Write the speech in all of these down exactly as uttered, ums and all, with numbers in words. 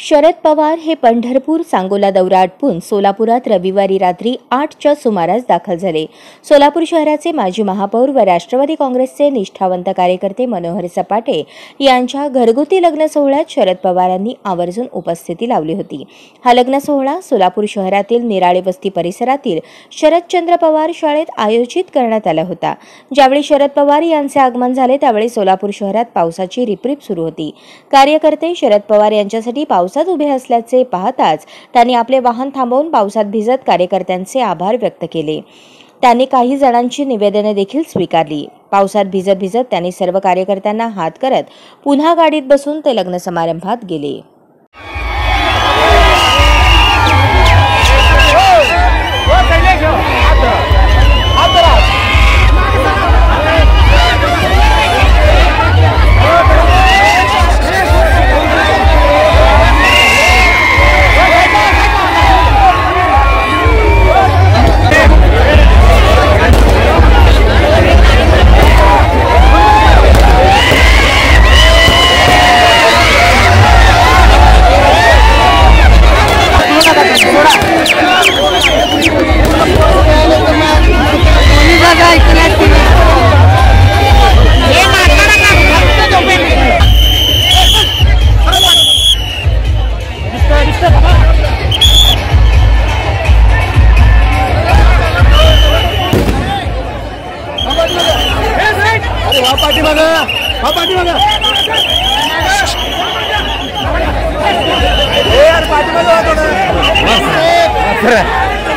शरद पवार हे पंढरपूर सांगोला दौरा आटपून सोलापुरात रविवारी रात्री आठच्या सुमारास दाखल झाले। सोलापूर शहराचे माजी महापौर व राष्ट्रवादी काँग्रेसचे निष्ठावंत कार्यकर्ते मनोहर सपाटे यांच्या घरगुती लग्न सोहळ्यात शरद पवारांनी आवर्जून उपस्थिती लावली होती। हा लग्न सोहळा सोलापूर शहरातील निराळे वस्ती परिसरातील शरदचंद्र पवार शाळेत आयोजित करण्यात आला होता। ज्यावेळी शरद पवार यांचे आगमन झाले त्यावेळी सोलापूर शहरात पावसाची रिपरिप सुरू होती। कार्यकर्ते शरद पवार यांच्यासाठी पावसात उभे असल्याचे पाहताच त्यांनी आपले वाहन थांबवून पावसात भिजत कार्यकर्त्यांचे आभार व्यक्त केले। त्यांनी काही जणांची निवेदने देखील स्वीकारली। पावसात भिजत भिजत त्यांनी सर्व कार्यकर्त्यांना हात करत पुन्हा गाडीत बसून ते लग्न समारंभात गेले। पार्टी बघा हा पार्टी बघा ए यार पार्टी बघा थोडं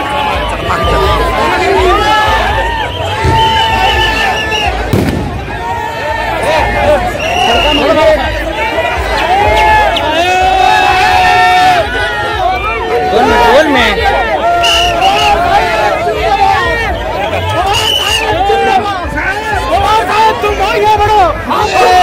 बोल में तुम आगे बढ़ो।